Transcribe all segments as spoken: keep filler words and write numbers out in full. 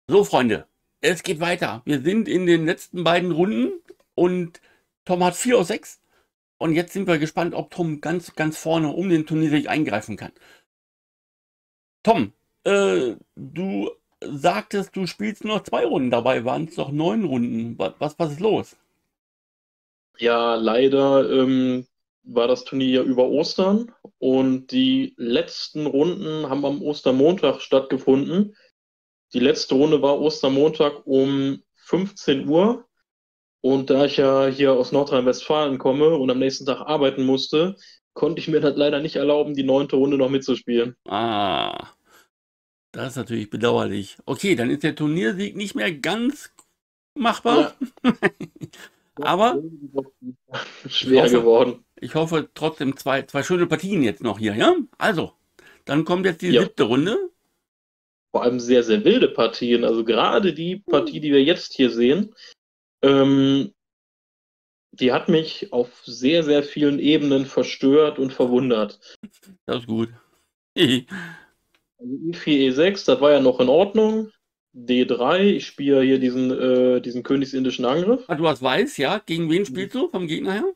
So, Freunde, es geht weiter. Wir sind in den letzten beiden Runden und Tom hat vier aus sechs. Und jetzt sind wir gespannt, ob Tom ganz, ganz vorne um den Turniersieg eingreifen kann. Tom, äh, du sagtest, du spielst nur zwei Runden. Dabei waren es doch neun Runden. Was, was, was ist los? Ja, leider ähm, war das Turnier ja über Ostern und die letzten Runden haben am Ostermontag stattgefunden. Die letzte Runde war Ostermontag um fünfzehn Uhr und da ich ja hier aus Nordrhein-Westfalen komme und am nächsten Tag arbeiten musste, konnte ich mir das leider nicht erlauben, die neunte Runde noch mitzuspielen. Ah, das ist natürlich bedauerlich. Okay, dann ist der Turniersieg nicht mehr ganz machbar. Ja, Aber ich schwer hoffe, geworden. ich hoffe trotzdem zwei, zwei schöne Partien jetzt noch hier, ja? Also, dann kommt jetzt die Ja, siebte Runde. vor allem sehr, sehr wilde Partien. Also gerade die Partie, die wir jetzt hier sehen, ähm, die hat mich auf sehr, sehr vielen Ebenen verstört und verwundert. Das ist gut. Also I vier, E sechs, das war ja noch in Ordnung. D drei, ich spiele hier diesen, äh, diesen königsindischen Angriff. Ah, du hast Weiß, ja? Gegen wen spielst du vom Gegner her?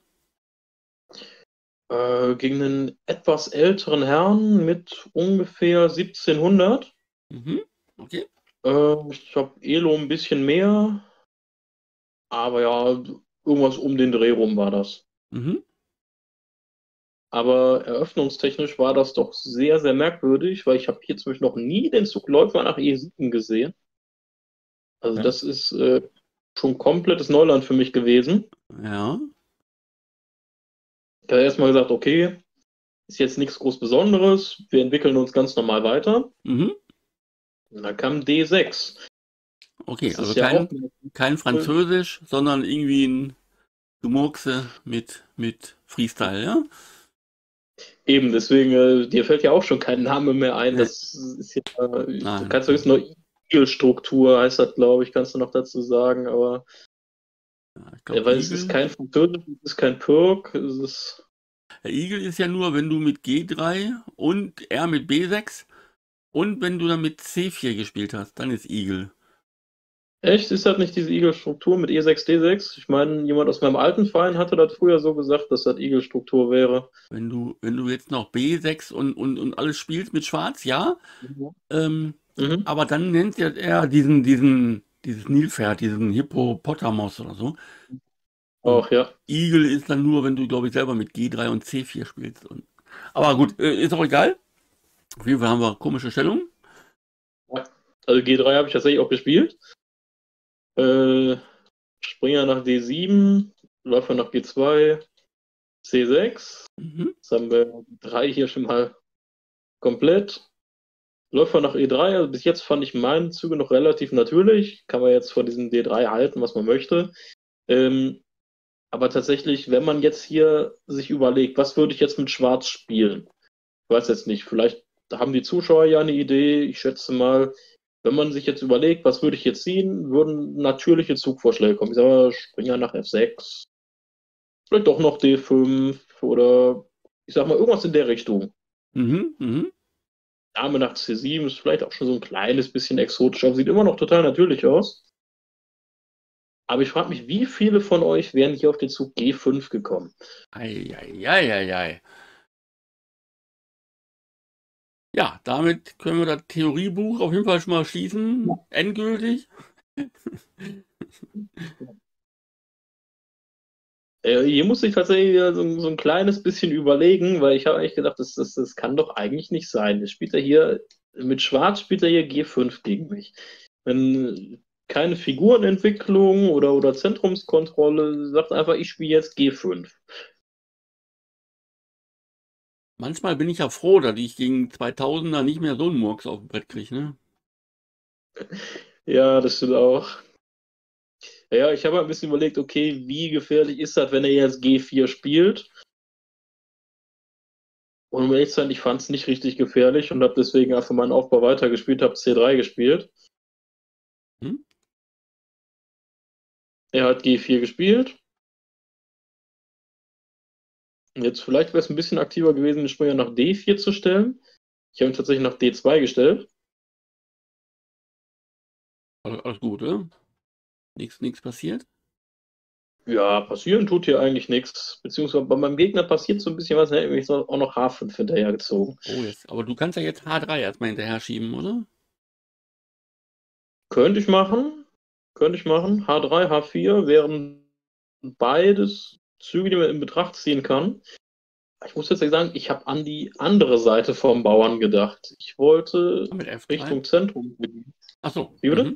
Äh, gegen einen etwas älteren Herrn mit ungefähr siebzehnhundert. Mhm. Okay. Äh, ich habe Elo ein bisschen mehr, aber ja, irgendwas um den Dreh rum war das. Mhm. Aber eröffnungstechnisch war das doch sehr, sehr merkwürdig, weil ich habe hier zum Beispiel noch nie den Zug Läufer nach E sieben gesehen. Also Ja. das ist äh, schon komplettes Neuland für mich gewesen. Ja. Ich habe erstmal gesagt, okay, ist jetzt nichts groß Besonderes, wir entwickeln uns ganz normal weiter. Mhm. Und dann kam D sechs. Okay, Das also ist ja auch kein, kein Französisch, sondern irgendwie ein Gemurkse mit, mit Freestyle, ja? eben, deswegen, äh, dir fällt ja auch schon kein Name mehr ein. Nee. Das ist ja, du Nein. kannst höchstens noch Igel-Struktur, heißt das, glaube ich, kannst du noch dazu sagen, aber Ja, ich äh, glaube, weil es ist Igel. kein Französisch, es ist kein Pirk, es ist Der Igel ist ja nur, wenn du mit G drei und er mit B sechs und wenn du dann mit C vier gespielt hast, dann ist Igel. echt, ist das nicht diese Igel-Struktur mit E sechs, D sechs? Ich meine, jemand aus meinem alten Verein hatte das früher so gesagt, dass das Igel-Struktur wäre. Wenn du, wenn du jetzt noch B sechs und, und, und alles spielst mit Schwarz, ja. Mhm. Ähm, Mhm. aber dann nennt er er diesen, diesen, dieses Nilpferd, diesen Hippopotamos oder so. Und Auch, ja. Igel ist dann nur, wenn du, glaube ich, selber mit G drei und C vier spielst. Und, aber gut, äh, ist auch egal. Auf jeden Fall haben wir komische Stellungen. Ja. Also G drei habe ich tatsächlich auch gespielt. Äh, Springer nach D sieben, Läufer nach G zwei, C sechs. Mhm. Jetzt haben wir drei hier schon mal komplett. Läufer nach E drei, also bis jetzt fand ich meine Züge noch relativ natürlich. Kann man jetzt von diesem D drei halten, was man möchte. Ähm, aber tatsächlich, wenn man jetzt hier sich überlegt, was würde ich jetzt mit Schwarz spielen? Ich weiß jetzt nicht, vielleicht haben die Zuschauer ja eine Idee. Ich schätze mal, wenn man sich jetzt überlegt, was würde ich jetzt ziehen, würden natürliche Zugvorschläge kommen. Ich sage mal, Springer nach F sechs, vielleicht doch noch D fünf oder ich sag mal irgendwas in der Richtung. Mhm. Mhm. Dame nach C sieben ist vielleicht auch schon so ein kleines bisschen exotisch, aber sieht immer noch total natürlich aus. Aber ich frage mich, wie viele von euch wären hier auf den Zug G fünf gekommen? Ei, ei, ei, ei, ei. Ja, damit können wir das Theoriebuch auf jeden Fall schon mal schließen. Endgültig. Äh, hier muss ich tatsächlich wieder so, so ein kleines bisschen überlegen, weil ich habe eigentlich gedacht, das, das, das kann doch eigentlich nicht sein. Das spielt er hier, mit Schwarz spielt er hier G fünf gegen mich. Wenn keine Figurenentwicklung oder, oder Zentrumskontrolle, sagt einfach, ich spiele jetzt G fünf. Manchmal bin ich ja froh, dass ich gegen zweitausender nicht mehr so einen Murks auf dem Brett kriege, ne? Ja, das stimmt auch. Ja, ich habe ein bisschen überlegt, okay, wie gefährlich ist das, wenn er jetzt G vier spielt? Und um ehrlich zu sein, ich fand es nicht richtig gefährlich und habe deswegen einfach meinen Aufbau weitergespielt, habe C drei gespielt. Hm? Er hat G vier gespielt. Und jetzt vielleicht wäre es ein bisschen aktiver gewesen, den Springer nach D vier zu stellen. Ich habe ihn tatsächlich nach D zwei gestellt. Alles, alles gut, oder? Nichts, nichts passiert? Ja, passieren tut hier eigentlich nichts. Beziehungsweise bei meinem Gegner passiert so ein bisschen was, ne? Ich habe auch noch H fünf hinterhergezogen. Oh, jetzt. Aber du kannst ja jetzt H drei erstmal hinterher schieben, oder? Könnte ich machen. Könnte ich machen. H drei, H vier wären beides Züge, die man in Betracht ziehen kann. Ich muss jetzt sagen, ich habe an die andere Seite vom Bauern gedacht. Ich wollte Mit F drei? Richtung Zentrum gehen. Ach so. Wie bitte? Mhm.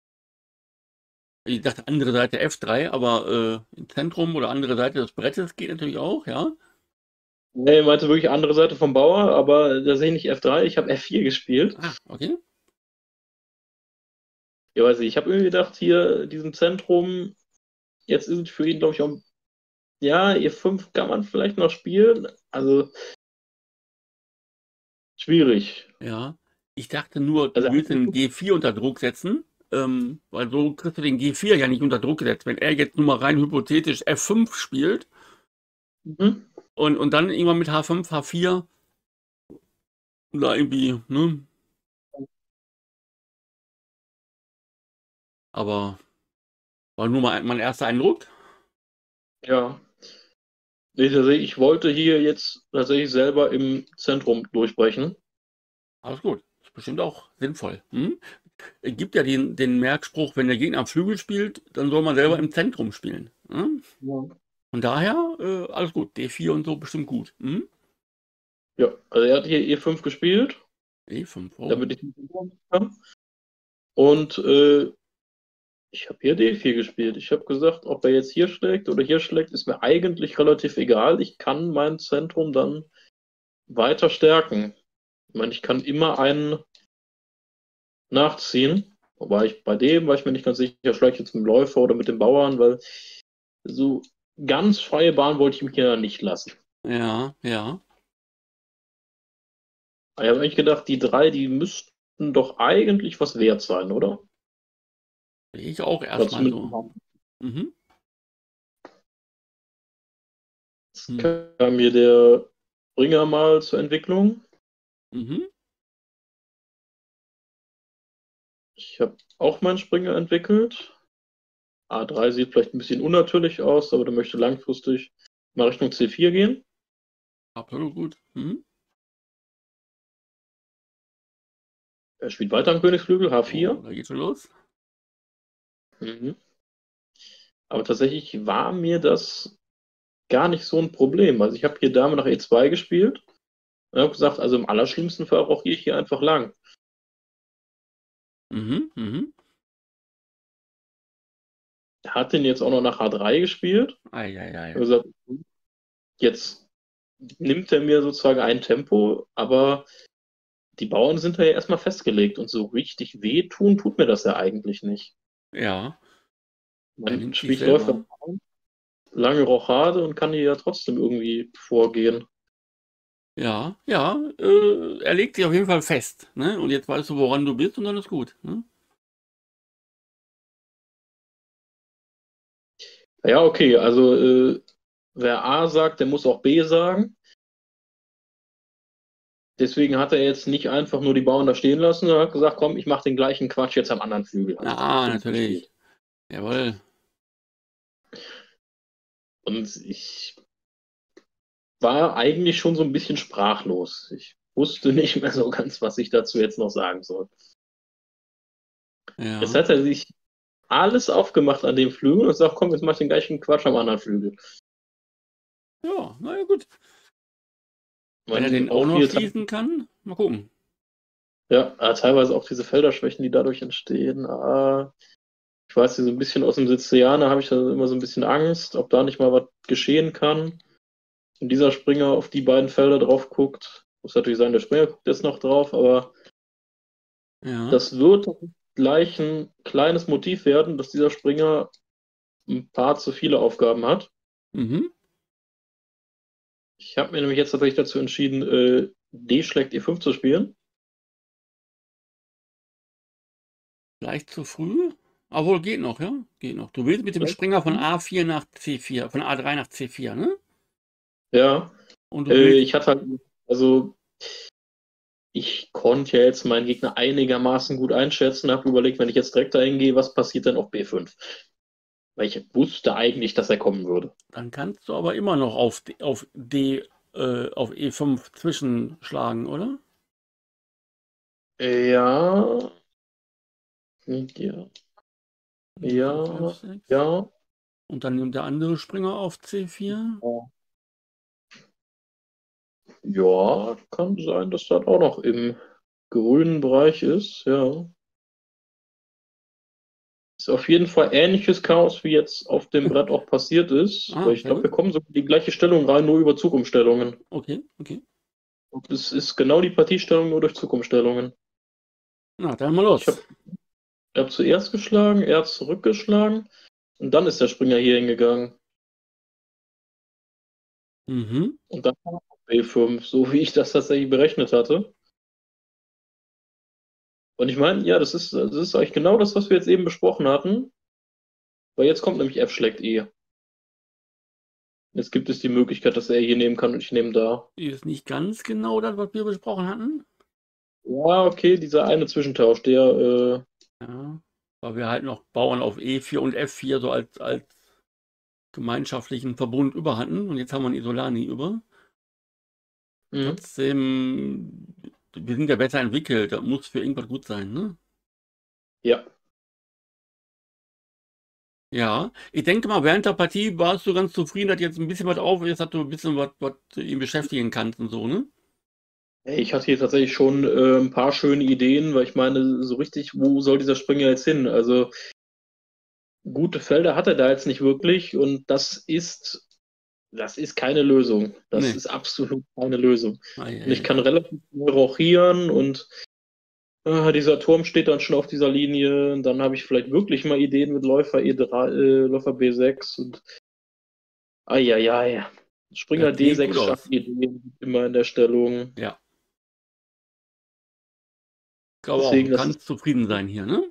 Ich dachte andere Seite F drei, aber äh, im Zentrum oder andere Seite des Brettes geht natürlich auch, ja? Nee, ich meinte wirklich andere Seite vom Bauer, aber da sehe ich nicht F drei, ich habe F vier gespielt. Ah, okay. Ja, weiß ich, ich habe irgendwie gedacht, hier, diesem Zentrum, jetzt ist es für ihn, glaube ich, auch, ja, E fünf kann man vielleicht noch spielen. Also, schwierig. Ja. Ich dachte nur, Also, du willst den G vier unter Druck setzen, ähm, weil so kriegst du den G vier ja nicht unter Druck gesetzt. Wenn er jetzt nur mal rein hypothetisch F fünf spielt mhm. und, und dann irgendwann mit H fünf, H vier da irgendwie, ne? Aber war nur mal mein erster Eindruck. Ja. Nee, tatsächlich, ich wollte hier jetzt tatsächlich selber im Zentrum durchbrechen. Alles gut. Ist bestimmt auch sinnvoll. Hm? Es gibt ja den, den Merkspruch, wenn der Gegner am Flügel spielt, dann soll man selber im Zentrum spielen. Hm? Ja. Von daher, äh, alles gut. D vier und so bestimmt gut. Hm? Ja, also er hat hier E fünf gespielt, E fünf, oh. damit ich nicht kann. Und äh, ich habe hier D vier gespielt. Ich habe gesagt, ob er jetzt hier schlägt oder hier schlägt, ist mir eigentlich relativ egal. Ich kann mein Zentrum dann weiter stärken. Ich meine, ich kann immer einen nachziehen. Wobei ich bei dem war ich mir nicht ganz sicher, schlage ich jetzt mit dem Läufer oder mit dem Bauern, weil so ganz freie Bahn wollte ich ihm hier nicht lassen. Ja, ja. Ich habe eigentlich gedacht, die drei, die müssten doch eigentlich was wert sein, oder? Sehe ich auch Oder erstmal zumindest so. Mhm. Hm. kam mir der Bringer mal zur Entwicklung. Mhm. Ich habe auch meinen Springer entwickelt. A drei sieht vielleicht ein bisschen unnatürlich aus, aber der möchte langfristig mal Richtung C vier gehen. Absolut gut. Mhm. Er spielt weiter am Königsflügel, H vier. Oh, da geht schon los. Mhm. Aber tatsächlich war mir das gar nicht so ein Problem. Also ich habe hier Dame nach E zwei gespielt und habe gesagt, also im allerschlimmsten Fall rochiere ich hier einfach lang. Mhm. Mhm. Er hat den jetzt auch noch nach H drei gespielt. Ich Eieiei. habe gesagt, jetzt nimmt er mir sozusagen ein Tempo, aber die Bauern sind da ja erstmal festgelegt und so richtig wehtun tut mir das ja eigentlich nicht. Ja, er Man nimmt sich spielt Läufer selber. lange Rochade und kann hier ja trotzdem irgendwie vorgehen. Ja, ja, äh, er legt sich auf jeden Fall fest. Ne? Und jetzt weißt du, woran du bist und dann ist gut. Ne? Ja, okay, also äh, wer A sagt, der muss auch B sagen. Deswegen hat er jetzt nicht einfach nur die Bauern da stehen lassen, sondern hat gesagt, komm, ich mache den gleichen Quatsch jetzt am anderen Flügel. Also hat Ah, fünf natürlich. gespielt. Jawohl. Und ich war eigentlich schon so ein bisschen sprachlos. Ich wusste nicht mehr so ganz, was ich dazu jetzt noch sagen soll. Jetzt Ja. hat er sich alles aufgemacht an dem Flügel und sagt, komm, jetzt mach ich den gleichen Quatsch am anderen Flügel. Ja, naja, gut. Wenn er Man den auch auch noch hier schießen kann, mal gucken. ja, teilweise auch diese Felderschwächen, die dadurch entstehen. Ah, ich weiß, so ein bisschen aus dem Sizilianer habe ich da immer so ein bisschen Angst, ob da nicht mal was geschehen kann. Wenn dieser Springer auf die beiden Felder drauf guckt, muss natürlich sein, der Springer guckt jetzt noch drauf, aber Ja. das wird gleich ein kleines Motiv werden, dass dieser Springer ein paar zu viele Aufgaben hat. Mhm. Ich habe mir nämlich jetzt tatsächlich dazu entschieden, äh, D schlägt E fünf zu spielen. Leicht zu früh. Obwohl, geht noch, ja? Geht noch. Du willst mit dem Springer von A vier nach C vier, von A drei nach C vier, ne? Ja, Und du äh, willst. ich hatte halt, also ich konnte ja jetzt meinen Gegner einigermaßen gut einschätzen, habe überlegt, wenn ich jetzt direkt dahin gehe, was passiert dann auf B fünf? Weil ich wusste eigentlich, dass er kommen würde. Dann kannst du aber immer noch auf D, auf D, äh, auf E fünf zwischenschlagen, oder? Ja, ja, E fünf, F ja, sechs. ja. Und dann nimmt der andere Springer auf C vier. Ja, kann sein, dass das auch noch im grünen Bereich ist, ja. Ist auf jeden Fall ähnliches Chaos, wie jetzt auf dem Brett auch passiert ist, weil Ah, ich sehr glaube, gut. wir kommen so in die gleiche Stellung rein, nur über Zugumstellungen. Okay, okay. Und es ist genau die Partiestellung nur durch Zugumstellungen. Na, dann mal Ich habe los. hab zuerst geschlagen, er hat zurückgeschlagen und dann ist der Springer hier hingegangen. Mhm. Und dann kam B fünf, so wie ich das tatsächlich berechnet hatte. Und ich meine, ja, das ist, das ist eigentlich genau das, was wir jetzt eben besprochen hatten, weil jetzt kommt nämlich F schlägt E. Jetzt gibt es die Möglichkeit, dass er hier nehmen kann und ich nehme da. Ist nicht ganz genau das, was wir besprochen hatten. Ja, okay, dieser eine Zwischentausch, der, Ja, weil wir halt noch Bauern auf E vier und F vier so als, als gemeinschaftlichen Verbund über hatten. Und jetzt haben wir einen Isolani über. äh, mh, Trotzdem, wir sind ja besser entwickelt. Das muss für irgendwas gut sein, ne? ja. Ja, ich denke mal, während der Partie warst du ganz zufrieden, dass jetzt ein bisschen was auf ist, dass du ein bisschen was, was ihn beschäftigen kannst und so, ne? Ich hatte hier tatsächlich schon äh, ein paar schöne Ideen, weil ich meine, so richtig, wo soll dieser Springer jetzt hin? Also gute Felder hat er da jetzt nicht wirklich und das ist, das ist keine Lösung. Das Nee. ist absolut keine Lösung. Ei, Und ich ei, kann relativ schnell rochieren und äh, dieser Turm steht dann schon auf dieser Linie. Und dann habe ich vielleicht wirklich mal Ideen mit Läufer E drei, äh, Läufer B sechs und eieiei. das Springer sieht gut D sechs schafft aus. Ideen immer in der Stellung. Ja, ich glaube auch, Deswegen, das ist kannst zufrieden sein hier, ne?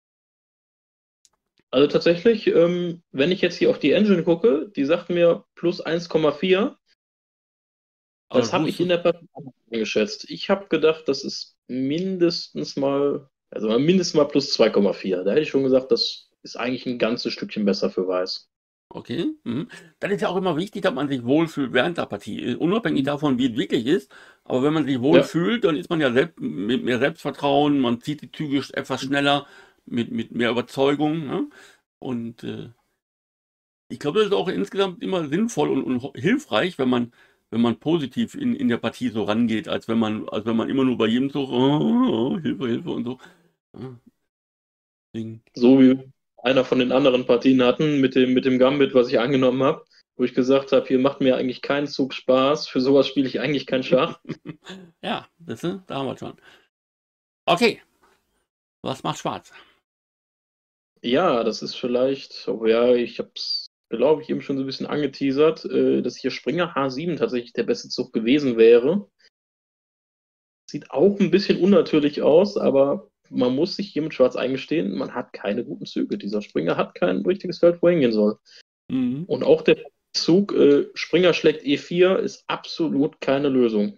also tatsächlich, ähm, wenn ich jetzt hier auf die Engine gucke, die sagt mir plus eins Komma vier. Aber Das das habe ich wusste, in der Partie anders eingeschätzt. Ich habe gedacht, das ist mindestens mal, also mal mindestens mal plus zwei Komma vier. Da hätte ich schon gesagt, das ist eigentlich ein ganzes Stückchen besser für Weiß. okay. Mhm. Dann ist ja auch immer wichtig, dass man sich wohlfühlt während der Partie. Unabhängig davon, wie es wirklich ist. Aber wenn man sich Ja, wohlfühlt, dann ist man ja selbst, mit mehr Selbstvertrauen, man zieht die Züge etwas schneller, mit, mit mehr Überzeugung. Ne? Und äh, ich glaube, das ist auch insgesamt immer sinnvoll und, und hilfreich, wenn man, wenn man positiv in, in der Partie so rangeht, als wenn man, als wenn man immer nur bei jedem Zug, oh, oh, Hilfe, Hilfe und so. Ja, deswegen, so wie einer von den anderen Partien hatten mit dem, mit dem Gambit, was ich angenommen habe, wo ich gesagt habe, hier macht mir eigentlich kein Zug Spaß, für sowas spiele ich eigentlich kein Schach. ja, das, da haben wir schon. Okay, was macht Schwarz? Ja, das ist vielleicht, oh ja, ich habe es, glaube ich, eben schon so ein bisschen angeteasert, äh, dass hier Springer H sieben tatsächlich der beste Zug gewesen wäre. Sieht auch ein bisschen unnatürlich aus, aber man muss sich hier mit Schwarz eingestehen, man hat keine guten Züge. Dieser Springer hat kein richtiges Feld, wo er hingehen soll. Mhm. Und auch der Zug äh, Springer schlägt E vier ist absolut keine Lösung.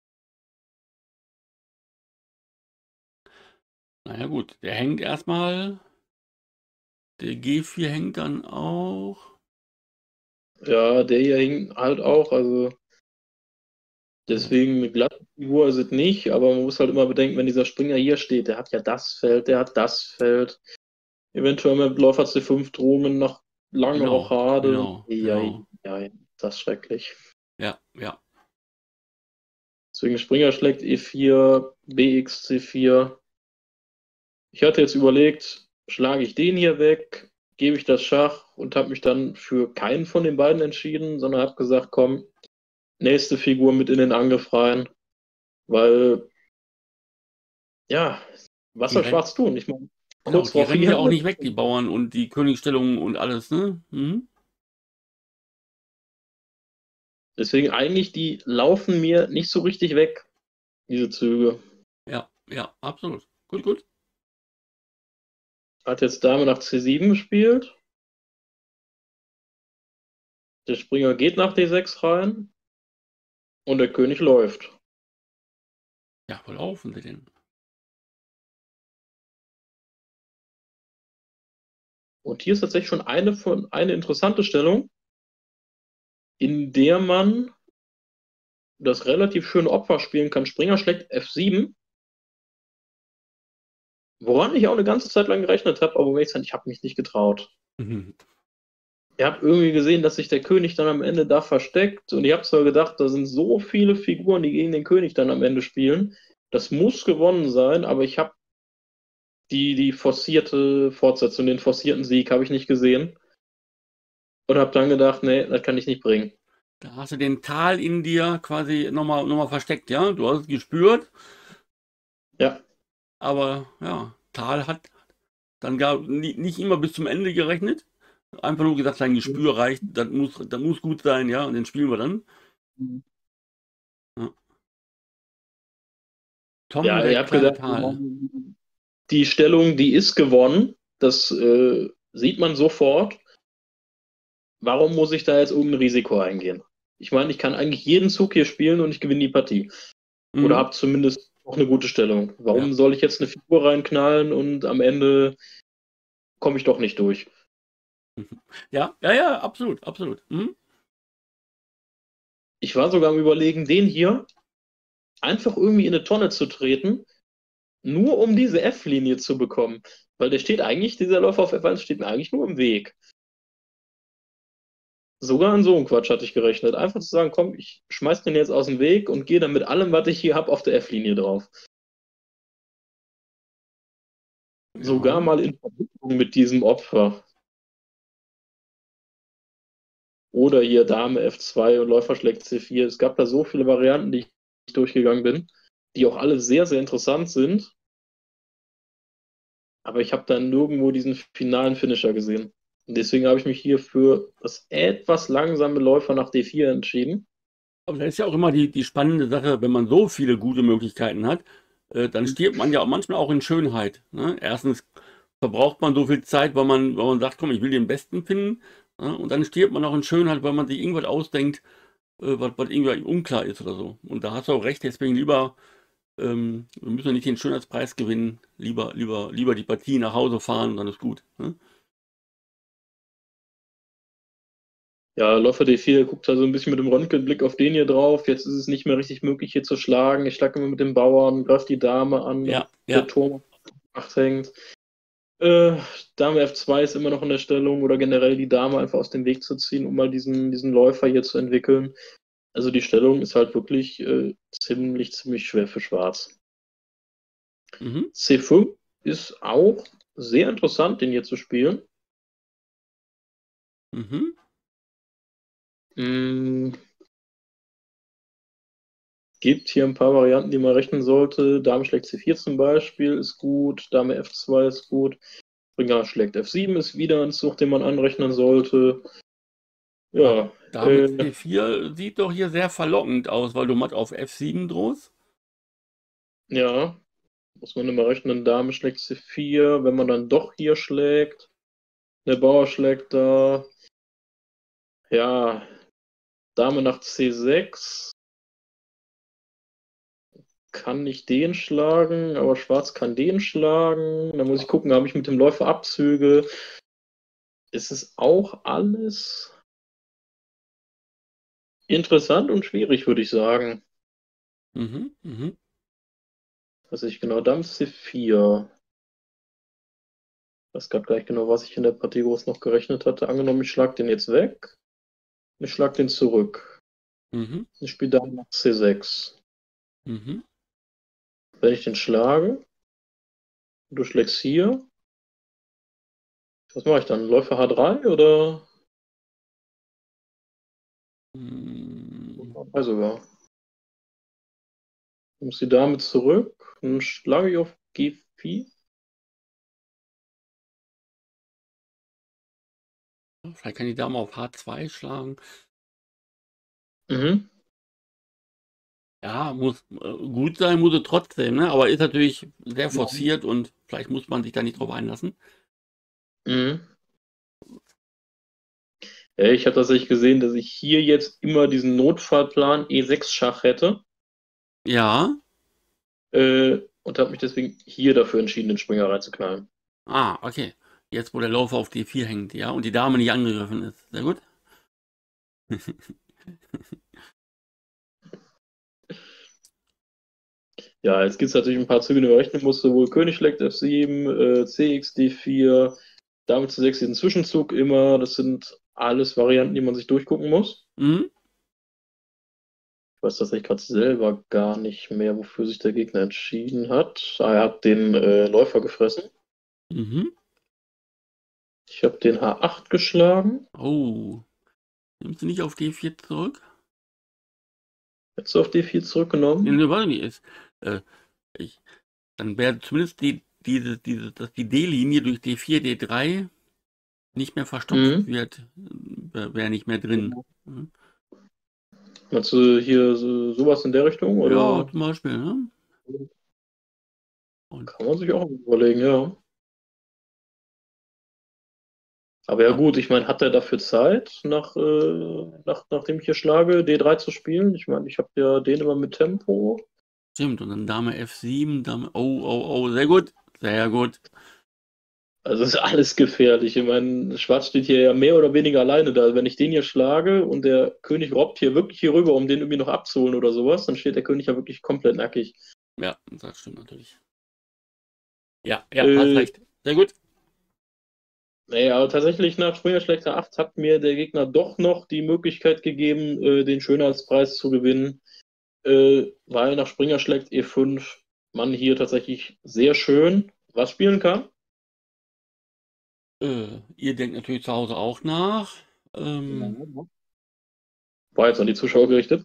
Naja gut, der hängt erstmal, der G vier hängt dann auch. Ja, der hier hing halt auch, also Ja, deswegen eine glatte Figur ist es nicht, aber man muss halt immer bedenken, wenn dieser Springer hier steht, der hat ja das Feld, der hat das Feld. Eventuell mit Läufer C fünf Drohungen nach lange genau, Rochade. genau, Ja, genau. ja, das ist schrecklich. Ja, ja. Deswegen Springer schlägt E vier, B X C vier. Ich hatte jetzt überlegt, schlage ich den hier weg, gebe ich das Schach und habe mich dann für keinen von den beiden entschieden, sondern habe gesagt, komm, nächste Figur mit in den Angriff rein, weil, ja, was Die soll rennen, Schwarz tun? Ich meine, genau, kurz die rennen ja rochieren auch mit. nicht weg, die Bauern und die Königsstellungen und alles, ne? Mhm. Deswegen eigentlich, die laufen mir nicht so richtig weg, diese Züge. Ja, ja, absolut. Gut, gut. Hat jetzt Dame nach C sieben gespielt. Der Springer geht nach D sechs rein und der König läuft. Ja, wo laufen sie denn? Und hier ist tatsächlich schon eine, von, eine interessante Stellung, in der man das relativ schöne Opfer spielen kann. Springer schlägt F sieben. Woran ich auch eine ganze Zeit lang gerechnet habe, aber um ehrlich zu sein, ich habe mich nicht getraut. Mhm. Ihr habt irgendwie gesehen, dass sich der König dann am Ende da versteckt und ich habe zwar gedacht, da sind so viele Figuren, die gegen den König dann am Ende spielen. Das muss gewonnen sein, aber ich habe die, die forcierte Fortsetzung, den forcierten Sieg habe ich nicht gesehen und habe dann gedacht, nee, das kann ich nicht bringen. Da hast du den Tal in dir quasi nochmal noch mal versteckt, ja? Du hast es gespürt, Ja. aber ja, Tal hat dann gar ni- nicht immer bis zum Ende gerechnet. Einfach nur gesagt, sein Gespür reicht, das muss, das muss gut sein, ja, und den spielen wir dann. Ja. Tom, Ja, der ihr habt kleine gedacht, Tal. die Stellung, die ist gewonnen. Das äh, sieht man sofort. Warum muss ich da jetzt irgendein Risiko eingehen? Ich meine, ich kann eigentlich jeden Zug hier spielen und ich gewinne die Partie. Oder Mhm. habe zumindest auch eine gute Stellung. Ja. Warum soll ich jetzt eine Figur reinknallen und am Ende komme ich doch nicht durch? Ja, ja, ja, absolut, absolut. Mhm. Ich war sogar am Überlegen, den hier einfach irgendwie in eine Tonne zu treten, nur um diese F-Linie zu bekommen. Weil der steht eigentlich, dieser Läufer auf F eins steht mir eigentlich nur im Weg. Sogar an so einen Quatsch hatte ich gerechnet. Einfach zu sagen, komm, ich schmeiß den jetzt aus dem Weg und gehe dann mit allem, was ich hier habe, auf der F-Linie drauf. Sogar Ja. mal in Verbindung mit diesem Opfer. Oder hier Dame F zwei und Läufer schlägt C vier. Es gab da so viele Varianten, die ich durchgegangen bin, die auch alle sehr, sehr interessant sind. Aber ich habe dann nirgendwo diesen finalen Finisher gesehen. Und deswegen habe ich mich hier für das etwas langsame Läufer nach D vier entschieden. Aber das ist ja auch immer die, die spannende Sache, wenn man so viele gute Möglichkeiten hat, äh, dann stirbt man ja auch manchmal auch in Schönheit. Ne? Erstens verbraucht man so viel Zeit, weil man, weil man sagt, komm, ich will den Besten finden. Ne? Und dann stirbt man auch in Schönheit, weil man sich irgendwas ausdenkt, äh, was, was irgendwie unklar ist oder so. Und da hast du auch recht, deswegen lieber, ähm, wir müssen ja nicht den Schönheitspreis gewinnen, lieber, lieber, lieber die Partie nach Hause fahren und dann ist gut. Ne? Ja, Läufer D vier guckt da so ein bisschen mit dem Röntgenblick auf den hier drauf. Jetzt ist es nicht mehr richtig möglich, hier zu schlagen. Ich schlage immer mit dem Bauern, greife die Dame an, damit Ja, der ja. Turm auf acht hängt. Äh, Dame F zwei ist immer noch in der Stellung oder generell die Dame einfach aus dem Weg zu ziehen, um mal diesen, diesen Läufer hier zu entwickeln. Also die Stellung ist halt wirklich äh, ziemlich, ziemlich schwer für Schwarz. Mhm. C fünf ist auch sehr interessant, den hier zu spielen. Mhm. Mm, gibt hier ein paar Varianten, die man rechnen sollte. Dame schlägt C vier zum Beispiel ist gut, Dame F zwei ist gut, Springer schlägt F sieben ist wieder ein Zug, den man anrechnen sollte. Aber Ja, Dame äh, C vier sieht doch hier sehr verlockend aus, weil du matt auf F sieben drohst. ja, muss man immer rechnen. Dame schlägt C vier, wenn man dann doch hier schlägt. Der Bauer schlägt da. Ja, Dame nach C sechs. Kann nicht den schlagen, aber Schwarz kann den schlagen. Da muss ich gucken, habe ich mit dem Läufer Abzüge. Es ist auch alles interessant und schwierig, würde ich sagen. Mhm. Mhm. Was ich genau, Dame C vier. Ich weiß gerade gleich genau, was ich in der Partie groß noch gerechnet hatte. Angenommen, ich schlage den jetzt weg. Ich schlage den zurück. Mhm. Ich spiele Dame nach C sechs. Mhm. Wenn ich den schlage, du schlägst hier. Was mache ich dann? Läufer H drei oder Mhm. H drei sogar? Ich muss die Dame zurück. Dann schlage ich auf G vier. Vielleicht kann die Dame auf H zwei schlagen. Mhm. Ja, muss äh, gut sein, muss sie trotzdem, ne? Aber ist natürlich sehr Ja. forciert und vielleicht muss man sich da nicht drauf einlassen. Mhm. Ja, ich habe tatsächlich gesehen, dass ich hier jetzt immer diesen Notfallplan E sechs Schach hätte. Ja, Äh, und habe mich deswegen hier dafür entschieden, den Springer reinzuknallen. Ah, okay. Jetzt, wo der Läufer auf D vier hängt, ja, und die Dame nicht angegriffen ist. Sehr gut. Ja, jetzt gibt es natürlich ein paar Züge, die man rechnen muss, sowohl König schlägt F sieben, äh, C X D vier, Dame zu sechs diesen Zwischenzug immer. Das sind alles Varianten, die man sich durchgucken muss. Mhm. Ich weiß tatsächlich gerade selber gar nicht mehr, wofür sich der Gegner entschieden hat. Ah, er hat den äh, Läufer gefressen. Mhm. Ich habe den H acht geschlagen. Oh. Nimmst du nicht auf D vier zurück? Jetzt auf D vier Nee, zurückgenommen. nee, weiß nicht. Ist, äh, ich, dann wäre zumindest die, diese, diese, dass die D-Linie durch D vier, D drei nicht mehr verstopft Mhm. wird, wäre nicht mehr drin. Mhm. Meinst du hier so, sowas in der Richtung? Ja, Oder zum Beispiel, ne? Und kann man sich auch überlegen, ja. Aber ja ja, gut, ich meine, hat er dafür Zeit, nach, äh, nach, nachdem ich hier schlage, D drei zu spielen? Ich meine, ich habe ja den immer mit Tempo. stimmt. Und dann Dame F sieben, Dame. Oh, oh, oh, sehr gut. Sehr gut. Also ist alles gefährlich. Ich meine, Schwarz steht hier ja mehr oder weniger alleine da. Wenn ich den hier schlage und der König robbt hier wirklich hier rüber, um den irgendwie noch abzuholen oder sowas, dann steht der König ja wirklich komplett nackig. Ja, das stimmt natürlich. Ja, ja, hast Äh, recht. Sehr gut. naja, aber tatsächlich nach Springer schlägt acht hat mir der Gegner doch noch die Möglichkeit gegeben, äh, den Schönheitspreis zu gewinnen. Äh, weil nach Springer schlägt E fünf man hier tatsächlich sehr schön was spielen kann. Äh, ihr denkt natürlich zu Hause auch nach. Ähm, War jetzt an die Zuschauer gerichtet.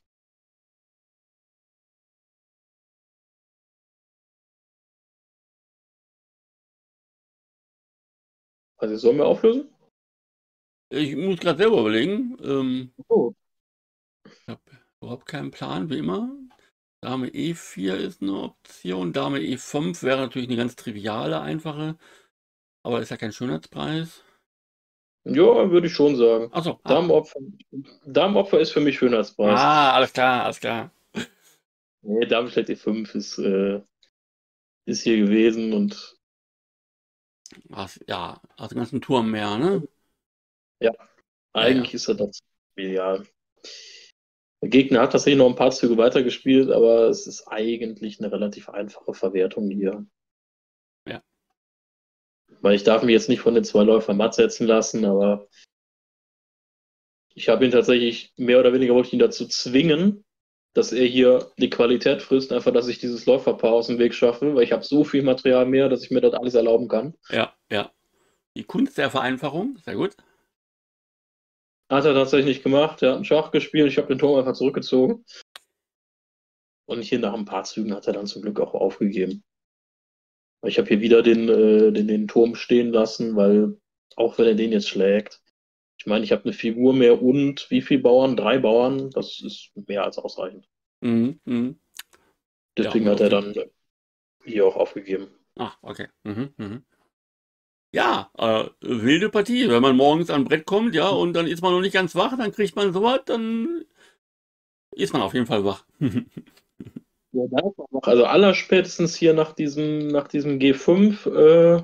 Also, sollen wir auflösen? ich muss gerade selber überlegen. Ähm, Oh. ich habe überhaupt keinen Plan, wie immer. Dame E vier ist eine Option. Dame E fünf wäre natürlich eine ganz triviale, einfache, aber ist ja kein Schönheitspreis. Ja, würde ich schon sagen. Achso, ah. Damenopfer, Damenopfer ist für mich Schönheitspreis. Ah, alles klar, alles klar. Nee, Dame schlägt E fünf ist, äh, ist hier gewesen und Ach, ja, aus dem ganzen Turm mehr, ne? ja, Ja, ja. eigentlich ist er das ideal. Der Gegner hat tatsächlich noch ein paar Züge weitergespielt, aber es ist eigentlich eine relativ einfache Verwertung hier. Ja. Weil ich darf mich jetzt nicht von den zwei Läufern matt setzen lassen, aber ich habe ihn tatsächlich mehr oder weniger wollte ich ihn dazu zwingen, dass er hier die Qualität frisst, einfach, dass ich dieses Läuferpaar aus dem Weg schaffe, weil ich habe so viel Material mehr, dass ich mir das alles erlauben kann. Ja, ja. Die Kunst der Vereinfachung, sehr gut. Hat er tatsächlich nicht gemacht. Er hat einen Schach gespielt, ich habe den Turm einfach zurückgezogen. Und hier nach ein paar Zügen hat er dann zum Glück auch aufgegeben. Ich habe hier wieder den, äh, den, den Turm stehen lassen, weil auch wenn er den jetzt schlägt, ich meine, ich habe eine Figur mehr und wie viele Bauern? Drei Bauern, das ist mehr als ausreichend. Mhm, mhm. Ja, Deswegen und hat auf er den. dann hier auch aufgegeben. Ach, okay. Mhm, mhm. Ja, äh, wilde Partie. Wenn man morgens an Brett kommt, ja, und dann ist man noch nicht ganz wach, dann kriegt man sowas, dann ist man auf jeden Fall wach. Ja, da ist auch noch. Also allerspätestens hier nach diesem, nach diesem G fünf, äh,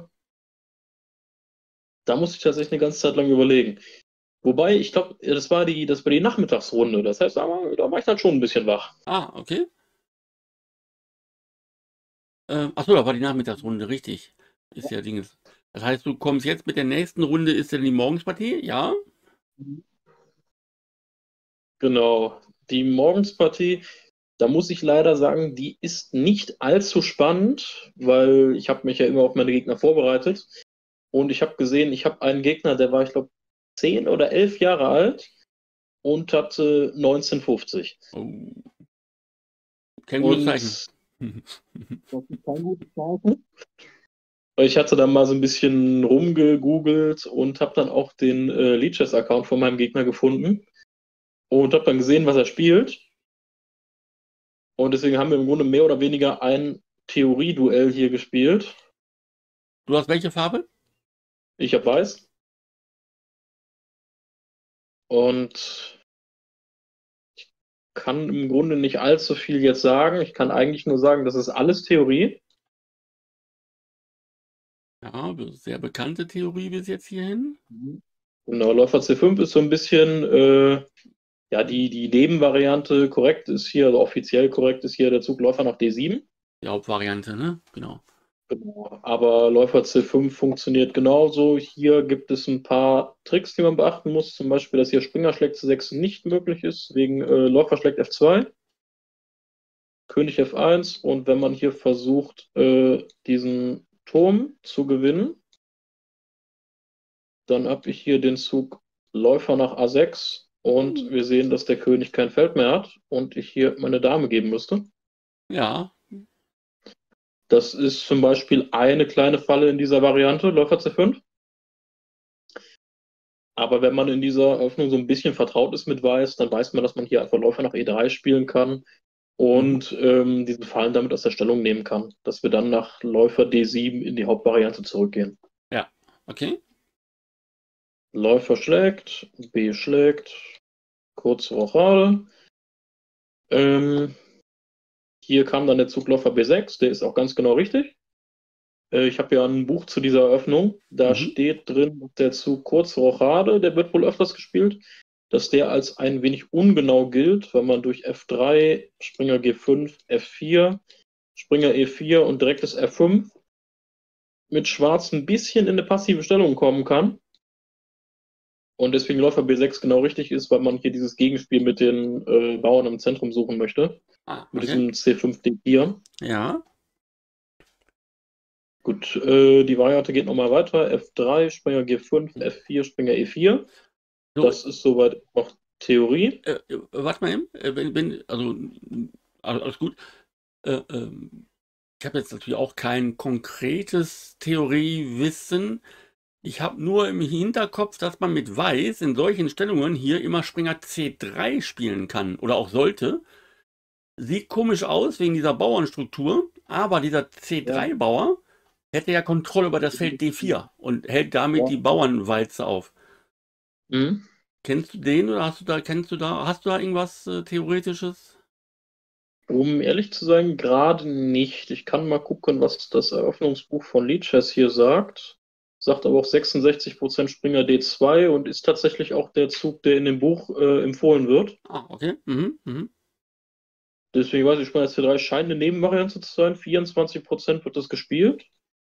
da musste ich tatsächlich eine ganze Zeit lang überlegen. Wobei, ich glaube, das war die, das war die Nachmittagsrunde. Das heißt, da war, da war ich dann schon ein bisschen wach. Ah, okay. Äh, achso, da war die Nachmittagsrunde, richtig. Ist ja Dinges. Das heißt, du kommst jetzt mit der nächsten Runde, ist denn die Morgenspartie? Ja? Genau. Die Morgenspartie, da muss ich leider sagen, die ist nicht allzu spannend, weil ich habe mich ja immer auf meine Gegner vorbereitet. Und ich habe gesehen, ich habe einen Gegner, der war, ich glaube, zehn oder elf Jahre alt und hatte neunzehnhundertfünfzig. Oh, kein gutes Zeichen. Und das ist kein gutes Zeichen. Ich hatte dann mal so ein bisschen rumgegoogelt und habe dann auch den äh, Leadchess-Account von meinem Gegner gefunden und habe dann gesehen, was er spielt. Und deswegen haben wir im Grunde mehr oder weniger ein Theorieduell hier gespielt. Du hast welche Farbe? Ich habe weiß. Und kann im Grunde nicht allzu viel jetzt sagen. Ich kann eigentlich nur sagen, das ist alles Theorie. Ja, sehr bekannte Theorie bis jetzt hierhin. Genau, Läufer C fünf ist so ein bisschen, äh, ja, die, die Nebenvariante. Korrekt ist hier, also offiziell korrekt ist hier der Zug Läufer nach D sieben. Die Hauptvariante, ne? Genau. Genau. Aber Läufer C fünf funktioniert genauso. Hier gibt es ein paar Tricks, die man beachten muss. Zum Beispiel, dass hier Springer schlägt C sechs nicht möglich ist, wegen äh, Läufer schlägt F zwei, König F eins. Und wenn man hier versucht, äh, diesen Turm zu gewinnen, dann habe ich hier den Zug Läufer nach A sechs. Und wir sehen, dass der König kein Feld mehr hat und ich hier meine Dame geben müsste. Ja. Das ist zum Beispiel eine kleine Falle in dieser Variante, Läufer C fünf. Aber wenn man in dieser Öffnung so ein bisschen vertraut ist mit Weiß, dann weiß man, dass man hier einfach Läufer nach E drei spielen kann und Mhm. ähm, diesen Fallen damit aus der Stellung nehmen kann. Dass wir dann nach Läufer D sieben in die Hauptvariante zurückgehen. Ja, okay. Läufer schlägt, B schlägt, kurze Rochade. Ähm, hier kam dann der Zug Läufer B sechs, der ist auch ganz genau richtig. Äh, ich habe ja ein Buch zu dieser Eröffnung. Da Mhm. steht drin, dass der Zug kurze Rochade, der wird wohl öfters gespielt, dass der als ein wenig ungenau gilt, weil man durch F drei, Springer G fünf, F vier, Springer E vier und direktes F fünf mit Schwarz ein bisschen in eine passive Stellung kommen kann. Und deswegen Läufer B sechs genau richtig ist, weil man hier dieses Gegenspiel mit den äh, Bauern im Zentrum suchen möchte. Ah, Mit okay. diesem C fünf D vier. Ja. Gut, äh, die Variante geht nochmal weiter. F drei, Springer G fünf, F vier, Springer E vier. So, Das ist soweit noch Theorie. äh, äh, warte mal eben. Äh, wenn, wenn, also, alles, alles gut. Äh, ähm, ich habe jetzt natürlich auch kein konkretes Theoriewissen. Ich habe nur im Hinterkopf, dass man mit Weiß in solchen Stellungen hier immer Springer C drei spielen kann oder auch sollte. Sieht komisch aus wegen dieser Bauernstruktur, aber dieser C Ja. drei Bauer hätte ja Kontrolle über das Feld D vier und hält damit Ja. die Bauernwalze auf. Mhm. Kennst du den oder hast du da, kennst du da, hast du da irgendwas äh, Theoretisches? Um ehrlich zu sein, gerade nicht. Ich kann mal gucken, was das Eröffnungsbuch von Lichess hier sagt. Sagt aber auch sechsundsechzig Prozent Springer D zwei und ist tatsächlich auch der Zug, der in dem Buch äh, empfohlen wird. Ah, okay. Mhm, mhm. Deswegen weiß ich, Springer C drei scheint eine Nebenvariante zu sein. vierundzwanzig Prozent wird das gespielt.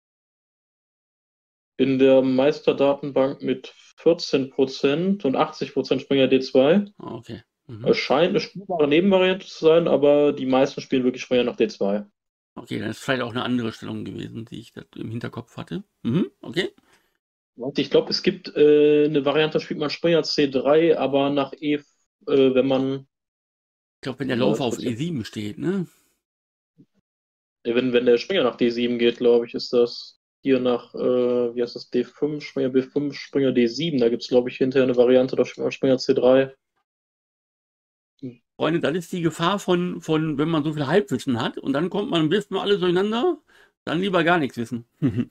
In der Meisterdatenbank mit vierzehn Prozent und achtzig Prozent Springer D zwei. Ah, okay. Es Mhm. scheint eine spielbare Nebenvariante zu sein, aber die meisten spielen wirklich Springer nach D zwei. Okay, dann ist vielleicht auch eine andere Stellung gewesen, die ich da im Hinterkopf hatte. Mhm, okay. Warte, ich glaube, es gibt äh, eine Variante, da spielt man Springer C drei, aber nach E, äh, wenn man, Ich glaube, wenn der na, Läufer das auf wird's ja- E sieben steht, ne? äh, wenn, wenn der Springer nach D sieben geht, glaube ich, ist das hier nach, äh, wie heißt das, D fünf, Springer B fünf, Springer D sieben. Da gibt es, glaube ich, hinterher eine Variante, da spielt man Springer C drei. Freunde, das ist die Gefahr von, von, wenn man so viel Halbwissen hat und dann kommt man, wirft man alles durcheinander, dann lieber gar nichts wissen.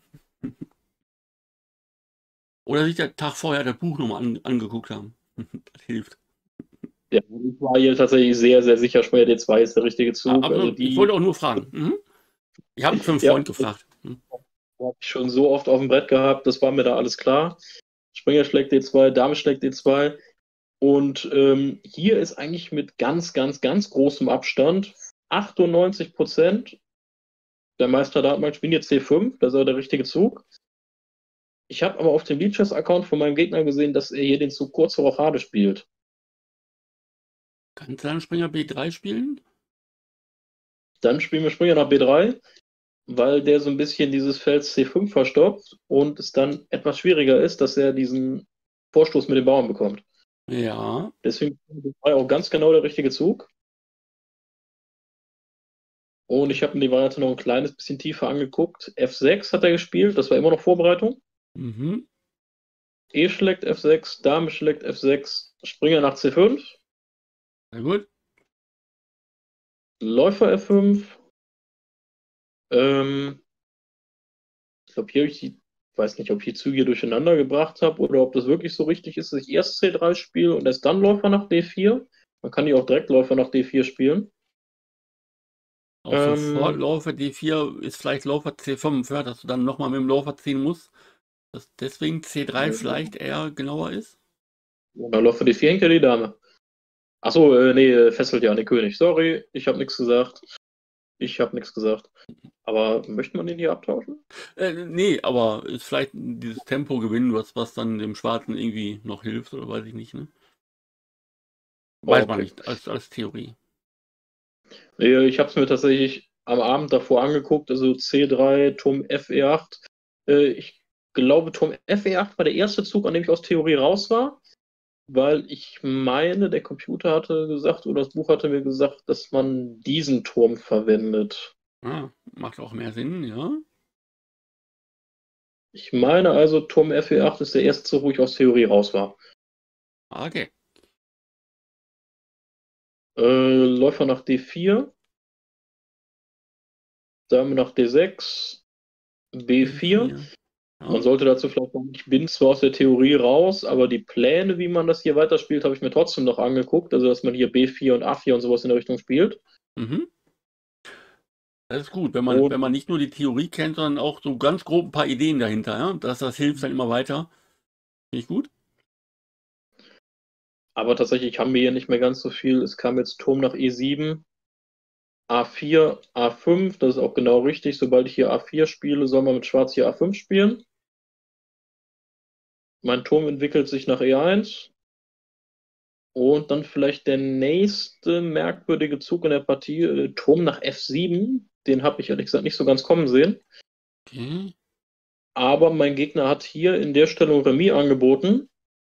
Oder sich der Tag vorher das Buch nochmal an, angeguckt haben. Das hilft. Ja, ich war hier tatsächlich sehr, sehr sicher, Springer D zwei ist der richtige Ah, Zug. Also absolut. Ich wollte die, auch nur fragen. Mhm. Ich habe für einen ja, Freund gefragt. Mhm. habe ich schon so oft auf dem Brett gehabt, das war mir da alles klar. Springer schlägt D zwei, Dame schlägt D zwei. Und ähm, hier ist eigentlich mit ganz, ganz, ganz großem Abstand achtundneunzig Prozent der Meisterdatenbank spielen jetzt C fünf, das ist auch der richtige Zug. Ich habe aber auf dem Lichess-Account von meinem Gegner gesehen, dass er hier den Zug kurze Rochade spielt. Kannst du dann Springer B drei spielen? Dann spielen wir Springer nach B drei, weil der so ein bisschen dieses Feld C fünf verstopft und es dann etwas schwieriger ist, dass er diesen Vorstoß mit den Bauern bekommt. Ja. Deswegen ist B drei auch ganz genau der richtige Zug. Und ich habe mir die Variante noch ein kleines bisschen tiefer angeguckt. F sechs hat er gespielt, das war immer noch Vorbereitung. Mhm. E schlägt F sechs, Dame schlägt F sechs, Springer nach C fünf, Sehr gut. Läufer F fünf. Ähm, ich glaube, hier habe ich die, weiß nicht, ob ich die Züge durcheinander gebracht habe oder ob das wirklich so richtig ist, dass ich erst C drei spiele und erst dann Läufer nach D vier. Man kann die auch direkt Läufer nach D vier spielen. Auch sofort Ähm, Läufer D vier ist vielleicht Läufer C fünf, ja, dass du dann nochmal mit dem Läufer ziehen musst. Dass deswegen C drei vielleicht eher genauer ist. oder Läufer D vier hängt ja die Dame. Achso, äh, nee, äh, fesselt ja an den König. Sorry, ich habe nichts gesagt. Ich habe nichts gesagt. Aber möchte man den hier abtauschen? Äh, nee, aber ist vielleicht dieses Tempo gewinnen, was, was dann dem Schwarzen irgendwie noch hilft, oder weiß ich nicht, ne? Oh, Weiß man okay. nicht, als, als Theorie. Nee, ich habe es mir tatsächlich am Abend davor angeguckt, also C drei, Turm F E acht. Äh, ich glaube, Turm F E acht war der erste Zug, an dem ich aus Theorie raus war, weil ich meine, der Computer hatte gesagt oder das Buch hatte mir gesagt, dass man diesen Turm verwendet. Ah, macht auch mehr Sinn, ja. Ich meine also, Turm F E acht ist der erste Zug, wo ich aus Theorie raus war. Ah, okay. Äh, Läufer nach D vier, Dame nach D sechs, B vier. B vier. Man Ja. sollte dazu vielleicht sagen, ich bin zwar aus der Theorie raus, aber die Pläne, wie man das hier weiterspielt, habe ich mir trotzdem noch angeguckt. Also, dass man hier B vier und A vier und sowas in der Richtung spielt. Mhm. Das ist gut, wenn man, wenn man Und nicht nur die Theorie kennt, sondern auch so ganz grob ein paar Ideen dahinter, ja. Das, das hilft dann immer weiter. Finde ich gut. aber tatsächlich haben wir hier nicht mehr ganz so viel. Es kam jetzt Turm nach E sieben, A vier, A fünf. Das ist auch genau richtig. Sobald ich hier A vier spiele, soll man mit Schwarz hier A fünf spielen. Mein Turm entwickelt sich nach E eins. Und dann vielleicht der nächste merkwürdige Zug in der Partie, äh, Turm nach F sieben. Den habe ich ehrlich gesagt nicht so ganz kommen sehen. Okay. Aber mein Gegner hat hier in der Stellung Remis angeboten.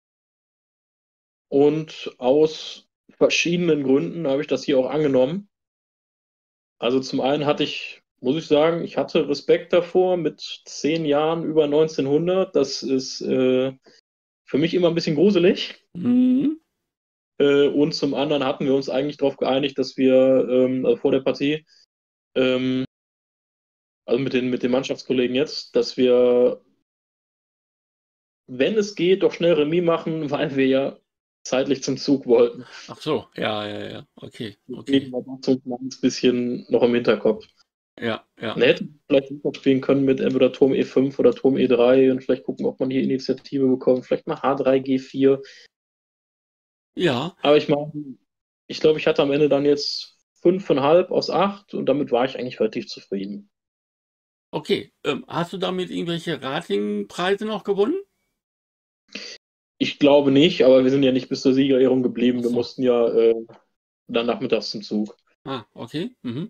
Und aus verschiedenen Gründen habe ich das hier auch angenommen. Also zum einen hatte ich, muss ich sagen, ich hatte Respekt davor mit zehn Jahren über neunzehnhundert. Das ist äh, für mich immer ein bisschen gruselig. Mhm. Äh, und zum anderen hatten wir uns eigentlich darauf geeinigt, dass wir ähm, also vor der Partie, ähm, also mit den, mit den Mannschaftskollegen jetzt, dass wir, wenn es geht, doch schnell Remis machen, weil wir ja zeitlich zum Zug wollten. Ach so, ja, ja, ja. Okay, okay. Deswegen war das so ein kleines bisschen noch im Hinterkopf. Ja, ja. Man hätte vielleicht Super spielen können mit entweder Turm E fünf oder Turm E drei und vielleicht gucken, ob man hier Initiative bekommt. Vielleicht mal H drei, G vier. Ja, Aber ich meine, ich glaube, ich hatte am Ende dann jetzt fünfeinhalb aus acht und damit war ich eigentlich relativ zufrieden. okay. Ähm, hast du damit irgendwelche Ratingpreise noch gewonnen? Ich glaube nicht, aber wir sind ja nicht bis zur Siegerehrung geblieben. Ach Wir so. mussten ja äh, dann nachmittags zum Zug. Ah, okay. Mhm.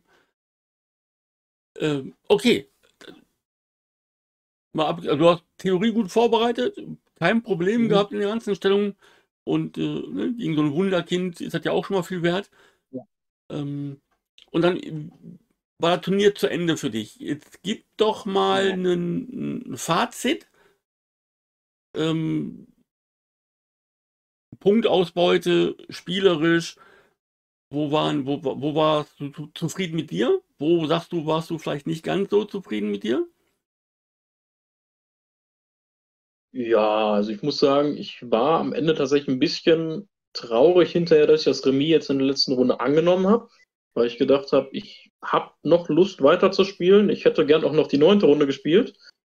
Ähm, okay. Mal ab, also du hast Theorie gut vorbereitet, kein Problem Mhm. gehabt in der ganzen Stellung. Und äh, ne, gegen so ein Wunderkind ist das ja auch schon mal viel wert. Ja. Ähm, und dann äh, war das Turnier zu Ende für dich. Jetzt gib doch mal Genau. ein, ein Fazit. Ähm, Punktausbeute, spielerisch, wo waren, wo, wo warst du zu- zufrieden mit dir? Wo sagst du, warst du vielleicht nicht ganz so zufrieden mit dir? Ja, also ich muss sagen, ich war am Ende tatsächlich ein bisschen traurig hinterher, dass ich das Remis jetzt in der letzten Runde angenommen habe, weil ich gedacht habe, ich habe noch Lust weiterzuspielen. Ich hätte gern auch noch die neunte Runde gespielt.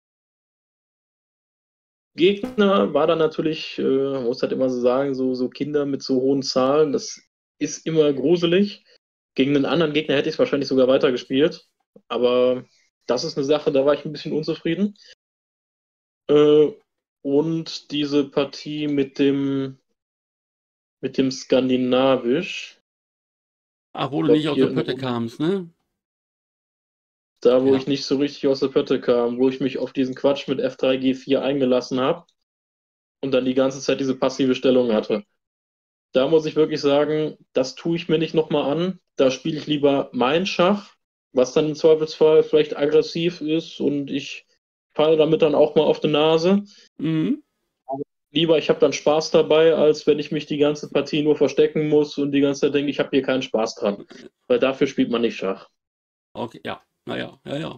Gegner war dann natürlich, äh, man muss halt immer so sagen, so, so Kinder mit so hohen Zahlen, das ist immer gruselig. Gegen einen anderen Gegner hätte ich es wahrscheinlich sogar weitergespielt, aber das ist eine Sache, da war ich ein bisschen unzufrieden. Äh, und diese Partie mit dem mit dem Skandinavisch. Ach, wo Ich du glaube, nicht aus der hier in Pötte Runde, kamst, ne? da, wo Ja. ich nicht so richtig aus der Pötte kam, wo ich mich auf diesen Quatsch mit F drei G vier eingelassen habe und dann die ganze Zeit diese passive Stellung hatte. Da muss ich wirklich sagen, das tue ich mir nicht nochmal an. Da spiele ich lieber mein Schach, was dann im Zweifelsfall vielleicht aggressiv ist und ich falle damit dann auch mal auf die Nase. Mhm. Lieber, ich habe dann Spaß dabei, als wenn ich mich die ganze Partie nur verstecken muss und die ganze Zeit denke, ich habe hier keinen Spaß dran. Weil dafür spielt man nicht Schach. Okay, ja. Naja, ja, ja.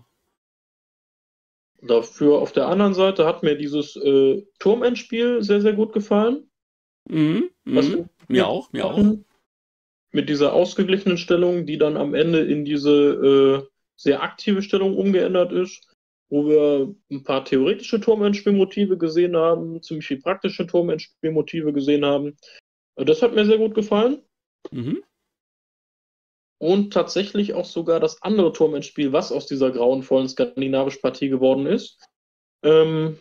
Dafür auf der anderen Seite hat mir dieses äh, Turmendspiel sehr, sehr gut gefallen. Mhm. Was Mhm. wir Mir hier auch, mir auch. hatten. mit dieser ausgeglichenen Stellung, die dann am Ende in diese äh, sehr aktive Stellung umgeändert ist, wo wir ein paar theoretische Turmendspielmotive gesehen haben, ziemlich viel praktische Turmendspielmotive gesehen haben. Das hat mir sehr gut gefallen. Mhm. Und tatsächlich auch sogar das andere Turmendspiel, was aus dieser grauenvollen skandinavischen Partie geworden ist. Ähm,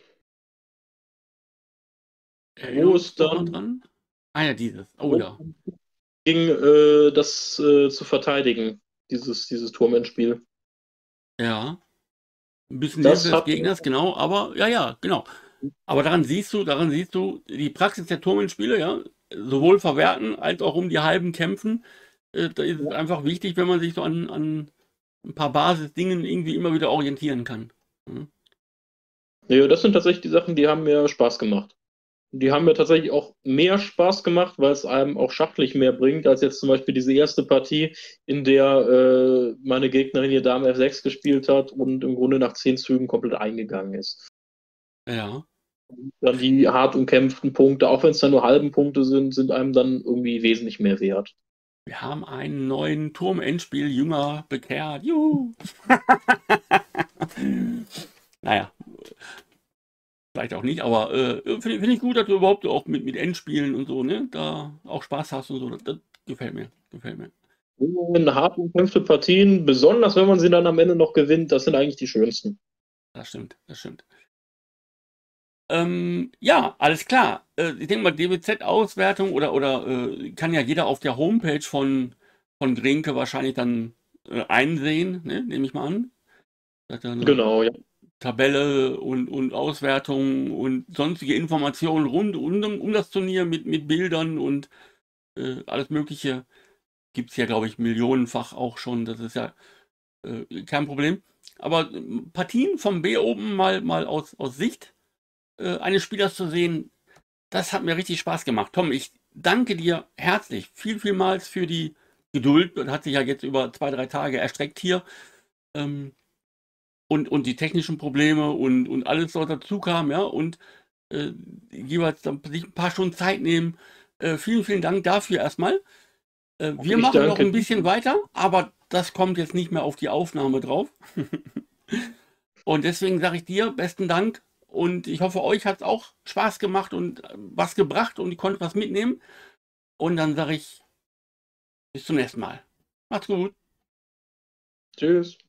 Erinnere wo uns es noch mal dann dran. Ah ja, dieses. Oh ja. ging, äh, das äh, zu verteidigen, dieses, dieses Turmendspiel. Ja. Ein bisschen Hilfe Das des hat Gegners, genau, aber ja, ja, genau. Aber daran siehst du, daran siehst du, die Praxis der Turmendspiele, ja, sowohl verwerten als auch um die halben kämpfen. Äh, da ist es einfach wichtig, wenn man sich so an, an ein paar Basisdingen irgendwie immer wieder orientieren kann. Mhm. ja, das sind tatsächlich die Sachen, die haben mir Spaß gemacht. Die haben mir tatsächlich auch mehr Spaß gemacht, weil es einem auch schachlich mehr bringt, als jetzt zum Beispiel diese erste Partie, in der äh, meine Gegnerin hier Dame F sechs gespielt hat und im Grunde nach zehn Zügen komplett eingegangen ist. Ja. Dann die hart umkämpften Punkte, auch wenn es dann nur halben Punkte sind, sind einem dann irgendwie wesentlich mehr wert. Wir haben einen neuen Turm-Endspiel-Jünger bekehrt. Juhu! Naja, vielleicht auch nicht, aber äh, finde find ich gut, dass du überhaupt auch mit, mit Endspielen und so, ne, da auch Spaß hast und so. Das, das gefällt mir, gefällt mir. Hart umkämpfte Partien, besonders wenn man sie dann am Ende noch gewinnt, das sind eigentlich die schönsten. Das stimmt, das stimmt. Ähm, ja, alles klar. Äh, ich denke mal, D W Z-Auswertung oder, oder äh, kann ja jeder auf der Homepage von, von Grenke wahrscheinlich dann äh, einsehen, ne? Nehme ich mal an. Hat er eine Genau, ja. Tabelle und, und Auswertung und sonstige Informationen rund um, um das Turnier mit, mit Bildern und äh, alles Mögliche. Gibt es ja, glaube ich, millionenfach auch schon. Das ist ja äh, kein Problem. Aber äh, Partien vom B oben mal, mal aus, aus Sicht äh, eines Spielers zu sehen, das hat mir richtig Spaß gemacht. Tom, ich danke dir herzlich, viel, vielmals für die Geduld. Das hat sich ja jetzt über zwei, drei Tage erstreckt hier. Ähm, und, und die technischen Probleme und, und alles, was dazu kam, ja. Und äh, jeweils dann sich ein paar Stunden Zeit nehmen. Äh, vielen, vielen Dank dafür erstmal. Äh, wir Ich machen noch danke. ein bisschen weiter, aber das kommt jetzt nicht mehr auf die Aufnahme drauf. Und deswegen sage ich dir besten Dank und ich hoffe, euch hat es auch Spaß gemacht und äh, was gebracht und ihr konntet was mitnehmen. Und dann sage ich bis zum nächsten Mal. Macht's gut. Tschüss.